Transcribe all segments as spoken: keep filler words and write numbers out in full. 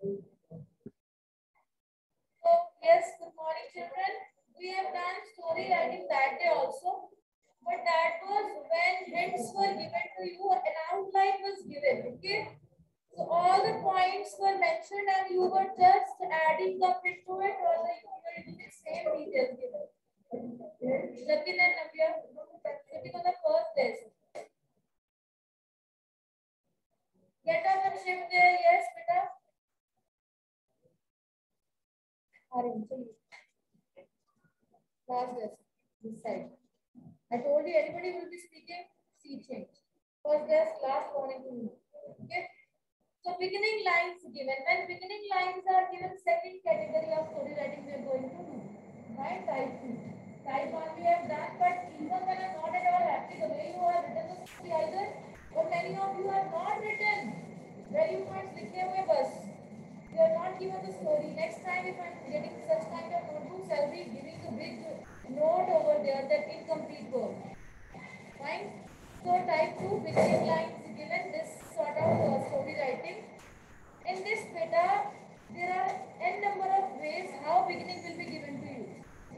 So yes, good morning children. We have done story writing that day also. But that was when hints were given to you, an outline was given. Okay. So all the points were mentioned and you were just adding up into it or the you were using the same details given. Jatin and Navya sitting on the first desk. Get up and shift there. Yes, beta. Arun, last desk. This side. I told you anybody will be speaking. Seat change. First desk, last warning to you. Okay. So beginning lines given. When beginning lines are given, second category of story writing we are going to do. Right? Type two. Type one we have done, but even when I'm not at all happy the way you have written the story either, or many of you have not written value points लिखे हुए बस. You are not given the story. Next time if I'm getting such kind of notebooks, I'll be giving a big note over there that incomplete work. Fine. So type two beginning lines given this sort of uh, story writing. In this beta, there are n number of ways how beginning will be given to you.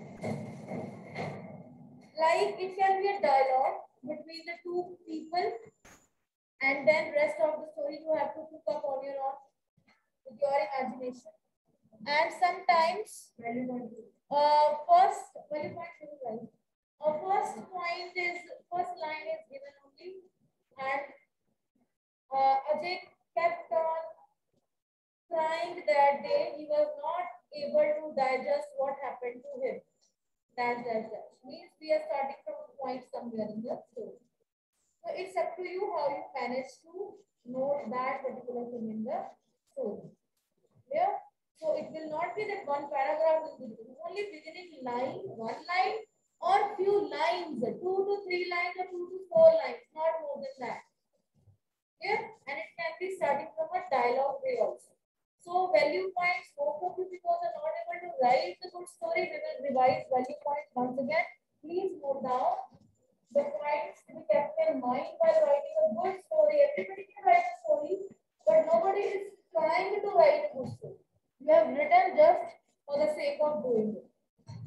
Like it can be a dialogue between the two people, and then rest of the story you have to cook up on your own with your imagination. And sometimes, uh, first, well, you might do right. Uh, first point is first line is given only, and uh, Ajay kept on crying that day. He was not able to digest what happened to him. Dash dash dash means we are starting from a point somewhere in the story. So it's up to you how you manage to note that particular thing in the story. Yeah. So it will not be that one paragraph will be given. Only beginning line, one line or few lines, two to three lines or two to four lines, not more than that. Yeah. And it can be starting from a dialogue way also. So value points, most of you because are not able to write the good story, we will revise value points once again. Please note down the points to be kept in mind while writing a good story. Everybody can write a story, but nobody is trying to write a good story. You have written just for the sake of doing it.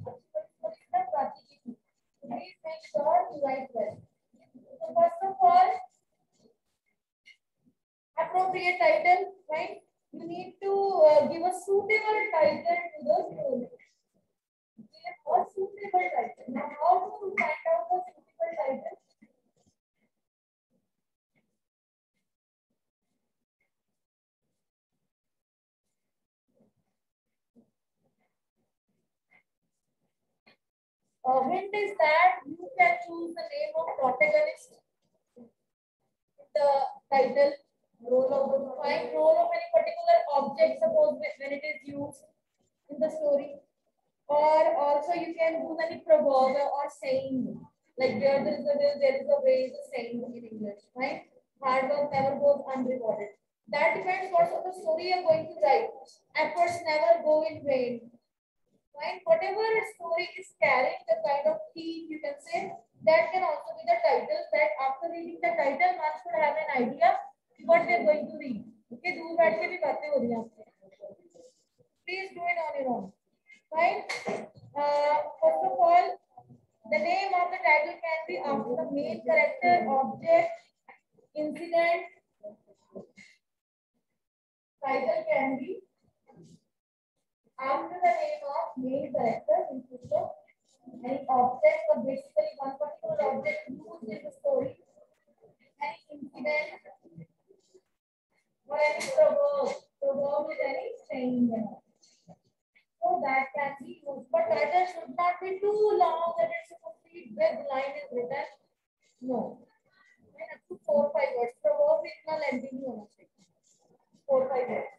Please make sure you write well. So first of all, appropriate title, right? You need to uh, give a suitable title to the story. Give a suitable title. Now, how to find out the suitable title? Uh, hint is that you can choose the name of protagonist, the title, role of the find role of any particular object, suppose when it is used in the story. Or also you can use any proverb or saying, like where there is a will, there is a way is a saying in English, right? Hard work never goes unrewarded. That depends what sort of story you're going to write. Efforts never go in vain. Right? Whatever story is carrying the kind of theme, you can say, that can also be the title, that after reading the title, one should have an idea what we are going to read. Okay, do that ke bhi baatein ho rahi hain aapse. Please do it on your own. Right? Uh, first of all, the name of the title can be after the main character, object, incident. Title can be after the name of main character in future, any object or basically one particular object used in the story, any incident or any proverb. Proverb is any saying. So that can be used, but title should not be too long that it's a complete big line is written. No. And up to four five words. Proverb is not lengthy होना चाहिए. Four five words.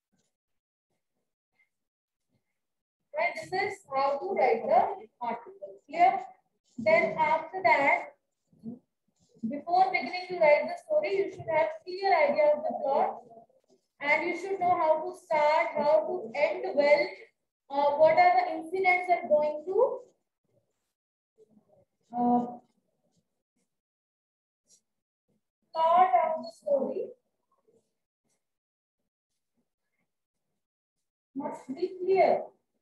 Right, this is how to write the article. Clear? Then after that, before beginning to write the story, you should have clear idea of the plot, and you should know how to start, how to end well, uh, what are the incidents that are going to uh, start out the story. Must be clear.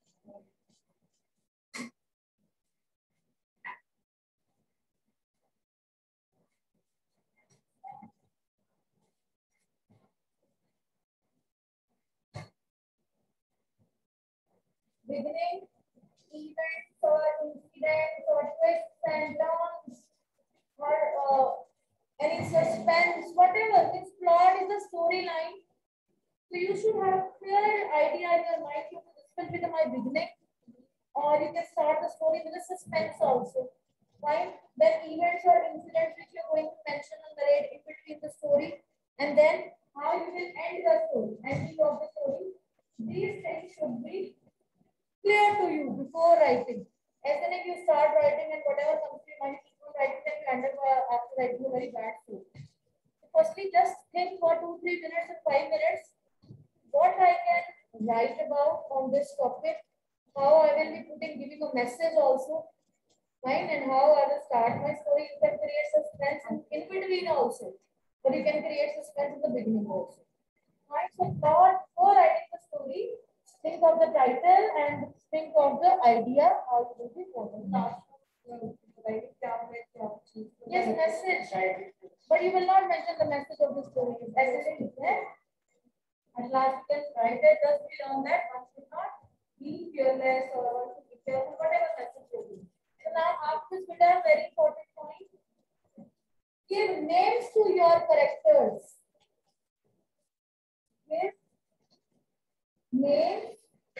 Beginning, events or incidents or twists and turns or uh, any suspense, whatever. This plot is a storyline. So you should have a clear idea in your mind. You this will be the my beginning, or you can start the story with a suspense also. Right? Then events or incidents which you're going to mention and narrate in between the story, and then how you will end the story, ending of the story. These things should be clear to you before writing. As soon as you start writing and whatever comes to your mind, you keep on writing, then you end up uh, after writing a very bad story. Firstly, just think for two, three minutes and five minutes what I can write about on this topic, how I will be putting, giving a message also, right? And how I will start my story. You can create suspense in between also, but you can create suspense in the beginning also. Right? So, thought before writing the story, think of the title and think of the idea how it will be followed. Yes, message. But you will not mention the message of the story. Message is there. At last, you can write it. Just be on that one should not be fearless or one should be careful, whatever message you do. So now, after this, we have very important point. Give names to your characters. Give names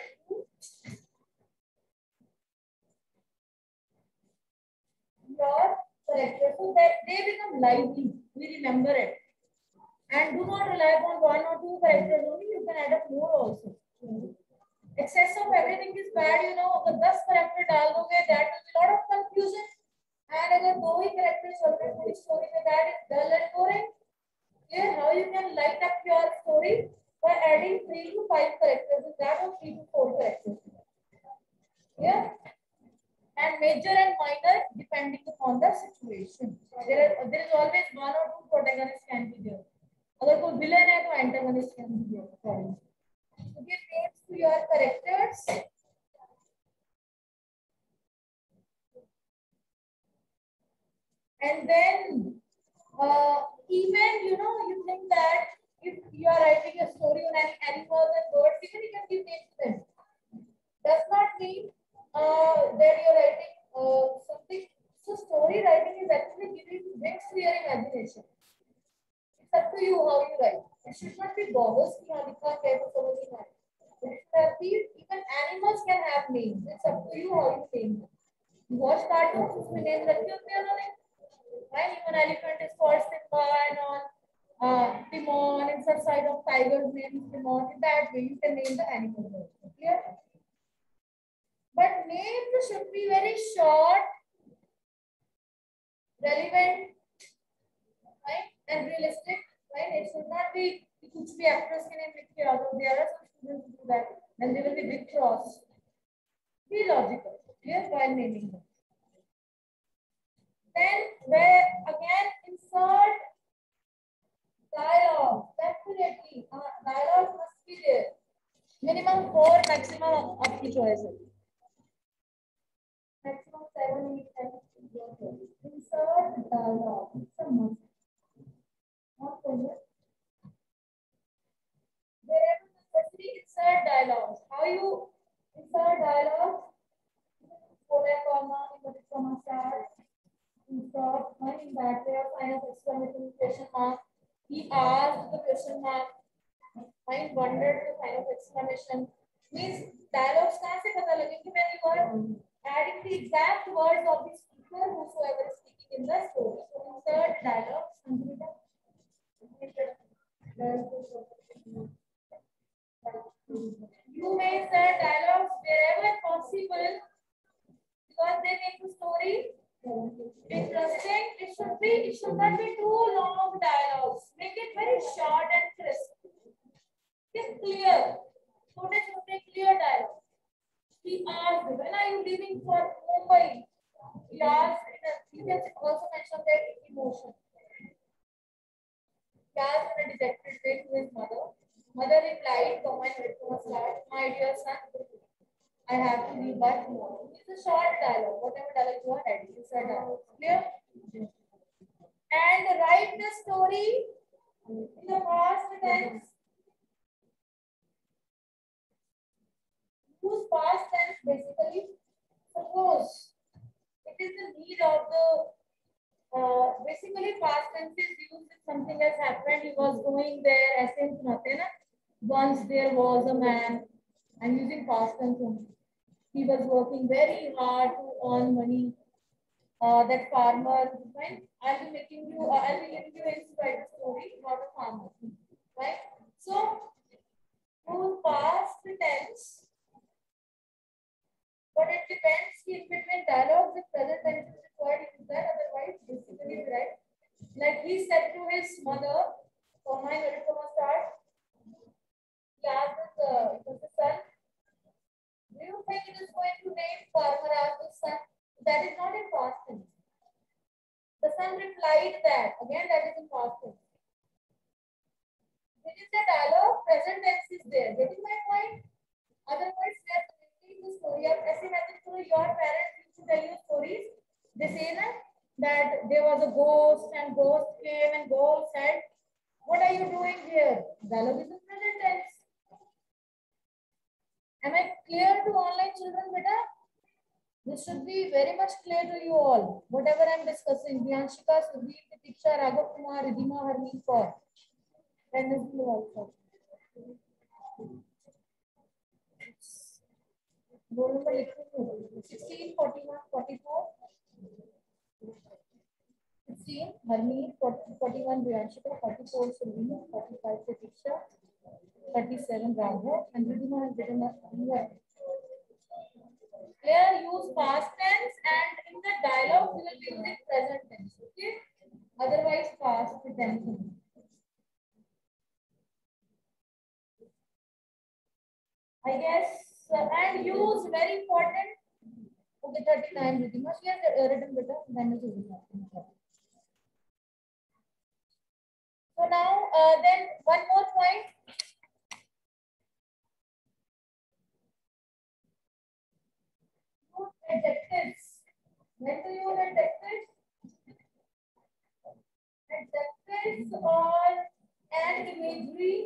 your characters so that they become lively. We remember it. And do not rely upon one or two characters only. You can add up more also. Excess of everything is bad, you know. अगर दस character डाल दोगे, that will be a lot of confusion. And अगर दो ही characters चल रहे पूरी story में, that is dull and boring. Here, how you can light up your story by adding three to five characters, and that or three to four characters. Yeah. And major and minor depending upon the situation. There are there is always one or two protagonists can be there. अगर कोई villain है तो antagonist can be there. So give names to your characters. And then uh, even you know you think that if you are writing a story on any animals and birds, even you can give names to them. Does not mean uh, that you're writing uh, something. So story writing is actually giving brings to your imagination. It's up to you how you write. It should not be bogus. Even animals can have names. It's up to you how you name them. You watch cartoons, उसमें name रखे होते हैं उन्होंने. Right? Even elephant is called Simba and on uh, Timon. Inside side of tiger's name is Timon. In that way, you can name the animal. Clear? But names should be very short, relevant, right, and realistic. Right? It should not be कुछ भी actress के name लिख के आ जाओ. There are some students who do that. Then they will be big cross. Be logical. Clear? While naming them. Then where again insert dialogue. Definitely, uh, dialogue must be there. Minimum four, maximum up to choice. Maximum seven, eight, ten. Insert dialogue. It's a must. Not for wherever necessary, insert dialogues. How you insert dialogue? Colon, comma, inverted comma, start. Insert, in that way, sign of exclamation question mark. He asked the question mark. Find wondered the sign of exclamation. Means dialogues कहाँ से पता लगेंगे when you are adding the exact words of the speaker whosoever is speaking in the story. So insert dialogues. You may insert dialogues wherever possible because they make the story interesting. It should be, it should not be too long dialogues. Make it very short and crisp. It's clear. छोटे छोटे clear dialogue. He asked, when are you leaving for Mumbai? He asked, you can also mention that emotion. He asked in a dejected way to his mother. Mother replied, comment, start. My my dear son, I have to leave by tomorrow. It's a short dialogue. Whatever dialogue you are ready, it's a dialogue. Clear? And write the story in the past tense. Use past tense basically. Suppose it is the need of the uh, basically past tense is used if something has happened. He was going there. Essence nothing. Once there was a man. I'm using past tense only. He was working very hard to earn money. Uh, that farmer, right? I'll be making you, uh, I'll be giving you a inspired story about a farmer, right? So, use past tense, but it depends in between dialogues. If present tense is required, use that. Otherwise, basically, right? Like he said to his mother, for my Narikama start, he asked his, uh, it was the son, do you think it is going to name farmer as the son? That is not in past tense. The son replied that. Again, that is in past tense. It is the dialogue, present tense is there. Getting my point? Otherwise, we are telling the story of, as imagine your parents used to tell you stories. They say that, that there was a ghost and ghost came and ghost said, what are you doing here? Dialogue is in present tense. Am I clear to online children, beta? This should be very much clear to you all. Whatever I am discussing, Dhyanshika, Sudeep, Tiksha, Raghav Kumar, Ridhima, Harmeet Kaur. Wednesday also. Roll number sixteen, forty-one, forty-four. sixteen, Harmeet, forty-one, Dhyanshika, forty-four, Sudeep, forty-five, Tiksha, thirty-seven, Raghav, and Ridhima has written a Clear, use past tense, and in the dialogue, we will be using present tense. Okay? Otherwise, past tense. I guess, uh, and use very important. Okay, thirty-nine, Ridhima. She has uh, written better than the So now, uh, then one more point. Use adjectives. When to use adjectives? Adjectives or an imagery.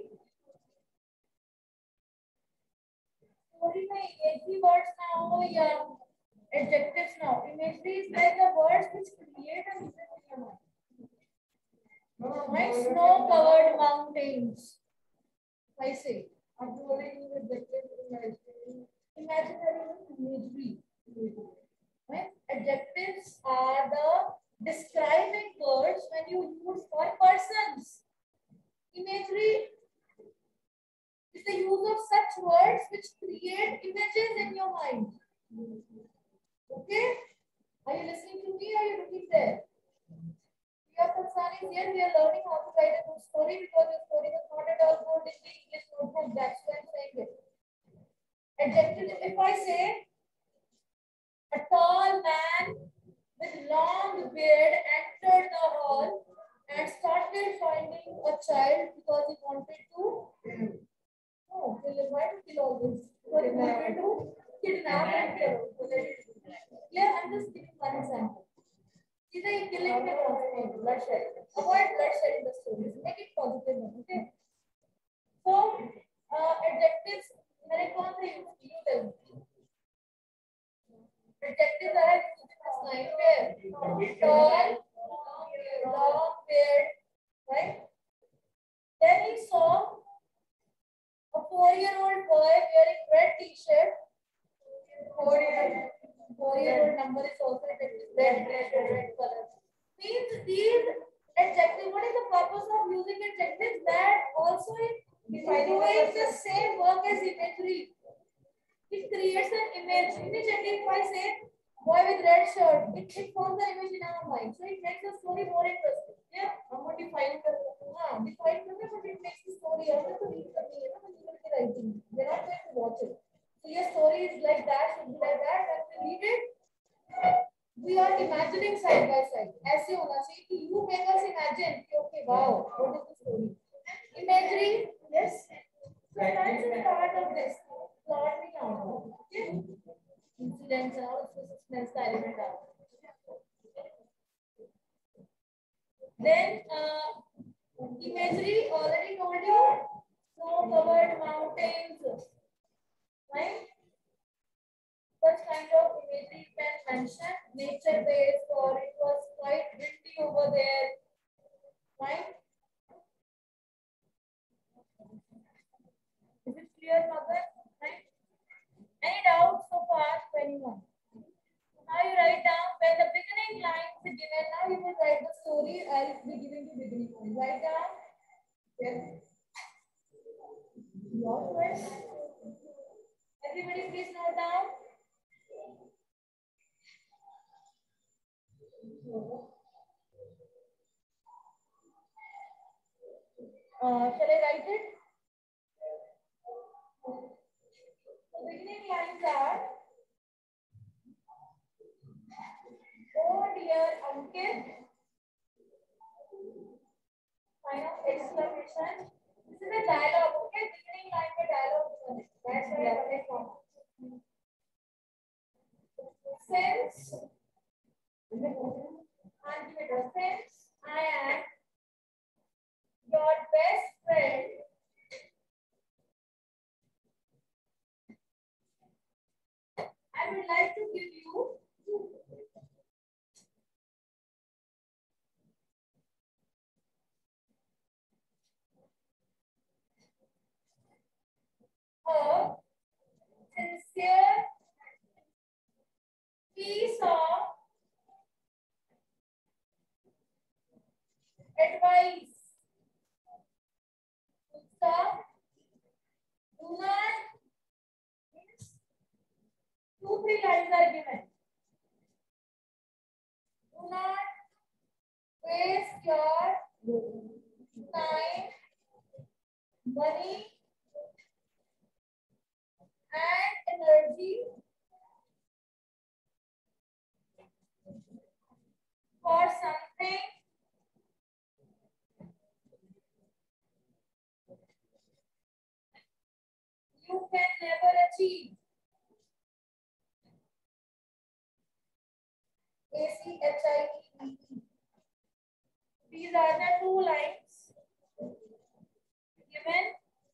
Story में imagery words now या adjectives now. Imagery is like the words which create an image in your mind. Right? Snow-covered mountains. I say. I'm doing adjective imaginary. Imaginary imagery. Right? Adjectives are the describing words when you use for persons. Imagery is the use of such words which create images in your mind. Okay? Are you listening to me or are you looking there? Priya Kansani is here. We are learning how to write a good story because the story was not at all good in the English notebook. That's why I'm saying it. Adjective, if I say a tall man with long beard entered the hall and started finding a child because he wanted to oh, why to kill all this? Because he wanted to kidnap and kill. Yeah, I'm just giving one example. Either you killing me or bloodshed. Avoid bloodshed in the stories. Make it positive. Okay. So, uh, adjectives. मेरे कौन से use you tell me? Adjectives are used in this line where tall, long beard, right? Then he saw a four-year-old boy wearing red T-shirt. Four-year, four-year-old number is also adjective. Red, red, red, red color. Means these adjectives. What is the purpose of using adjectives? That also is doing the same work as imagery. It creates an image. Immediately, if I say boy with red shirt, it, it forms an image in our mind. So it makes the story more interesting. Yeah, I'm not defining the हाँ define करते but it makes the story और तो read करनी है ना तो you will be writing. They're not going to watch it. So your story is like that, should be like that. And to read it, we are imagining side by side. ऐसे होना चाहिए कि you make us imagine. Okay, wow, what is the story? Imagery, yes. So that's a part of this. plot भी count होगा, okay? Incidents and all उसमें suspense का element आता है. Then uh, imagery already told you, snow-covered mountains, right? Such kind of imagery you can mention. Nature-based, or it was quite windy over there, right? Is it clear, Mother? Right? Any doubts so far to anyone? Now you write down when the beginning line is given. Now you will write the story. I'll be giving you beginning line. Write down. Yes. Your question. Everybody, please note down. Uh, shall I write it? The beginning lines are, oh dear Ankit, sign of exclamation. This is a dialogue, okay? Beginning line में dialogue. That's why I got it from. Since, since I am your best friend, I would like to give you a sincere piece of advice. Stop. Do not. Two, three lines are given. Do not waste your time, money, and energy for something you can never achieve. A C H I E V E. These are the two lines given.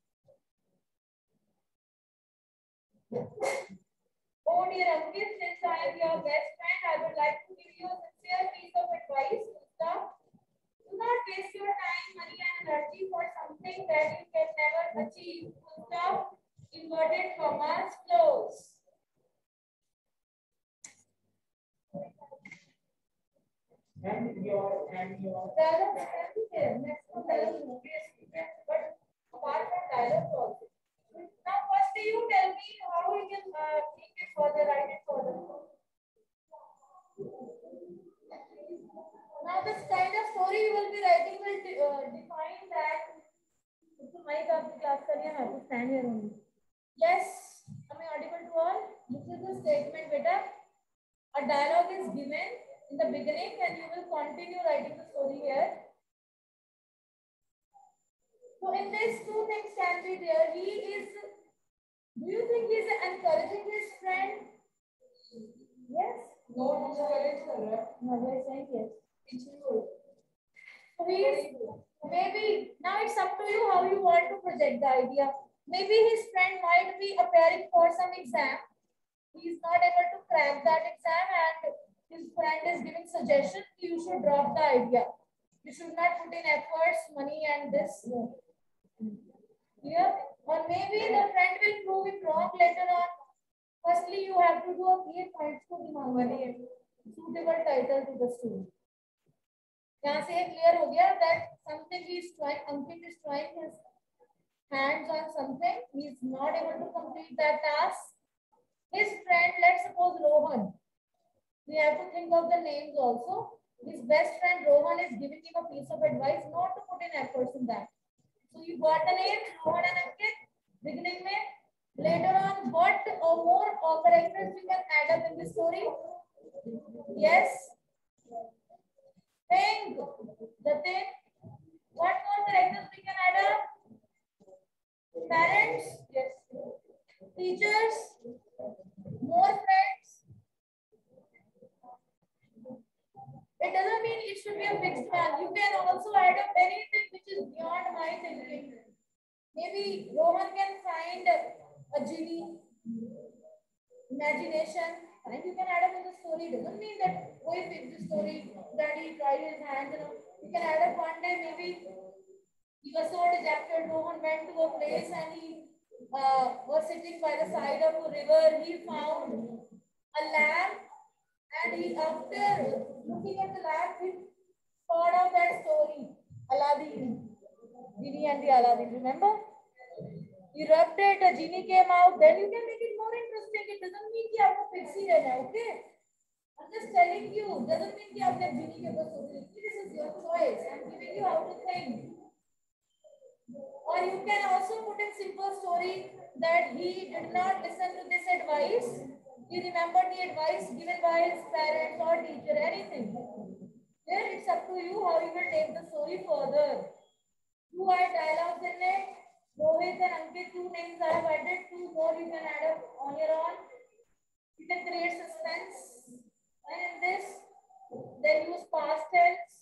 Oh dear Ankit, since I am your best friend, I would like to give you a sincere piece of advice. Stop. Do not waste your time, money, and energy for something that you can never achieve. Stop. Inverted commas close. And your and your dialogue can be there. Next one, dialogue obviously, but apart from dialogue also. Now, first you tell me how we can uh, make it further, write it further. Now, this kind of story you will be writing will de uh, define that. So, mic up the class kariye, I have to stand here only. Yes, am I audible to all? This is the statement, beta. A dialogue is given in the beginning and you will continue writing the story here. So in this, two things can be there. He is, do you think he is encouraging his friend? Yes? No, no, no, we are saying yes. So he is, maybe, now it's up to you how you want to project the idea. Maybe his friend might be appearing for some exam. He is not able to crack that exam and his friend is giving suggestions, you should drop the idea. You should not put in efforts, money and this. Here, or maybe the friend will prove it wrong later on. Firstly, you have to do a three points to the suitable title to the story. यहाँ से clear हो गया that something he is trying, Ankit is trying his hands on something. He is not able to complete that task. His friend, let's suppose Rohan. We have to think of the names also. His best friend Rohan is giving him a piece of advice not to put in efforts in that. So you got the name Rohan and Ankit. Beginning में. Later on, what or more or characters we can add up in the story? Yes. Think. The thing. What more characters we can add up? Parents. Yes. teachers, more friends. It doesn't mean it should be a fixed one. You can also add up anything which is beyond my thinking. Maybe Rohan can find a genie, imagination, and you can add up in the story. It doesn't mean that oh, if it's the story that he tried his hand, you know, you can add up one day. Maybe he was so dejected. Rohan went to a place and he uh, was sitting by the side of a river. He found a lamp. And he, after looking at the lamp, he thought of that story, Aladdin, Genie and the Aladdin. Remember? He rubbed it, a genie came out. Then you can make it more interesting. It doesn't mean you have to fix it, okay? I'm just telling you. Doesn't mean you have to genie ke paas story. This is your choice. I'm giving you how to think. Or you can also put in simple story that he did not listen to this advice. He remembered the advice given by his parents or teacher, anything. There it's up to you how you will take the story further. Two add dialogues in it. Rohit and Ankit, two names I have added. Two more you can add up on your own. You can create suspense. And in this, then use past tense.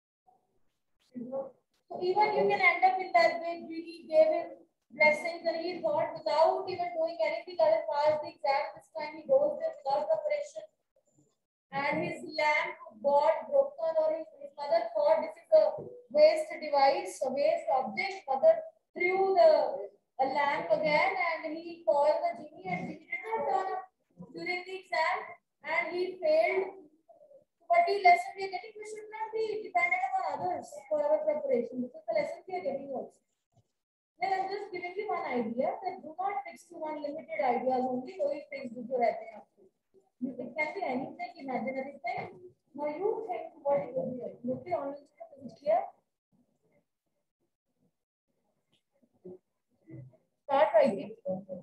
So even you can end up in that way. Genie gave him blessings and he thought without even doing anything other pass the exam. This time he goes there without preparation. And his lamp got broken, or his, his mother thought this is a waste device, a waste object. Mother threw the a lamp again and he called the genie, and genie did not turn up during the exam and he failed. What the lesson we are getting, we should not be dependent on others for our preparation. This is the lesson we are getting also. Then I'm just giving you one idea that do not fix to one limited ideas only. So you fix with your idea. It can be anything, imaginary thing. Now you think what it will be. Look at all this here. Start writing.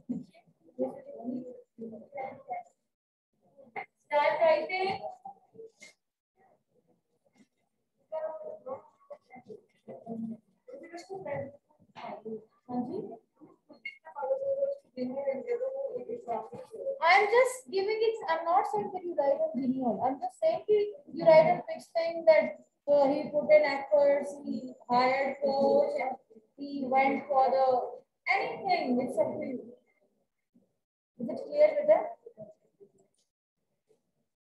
Start writing. I'm just giving it, I'm not saying that you write on genial. I'm just saying you write a fixed thing that uh, he put in efforts, he hired coach, he went for the anything, it's up to you. Is it clear with that?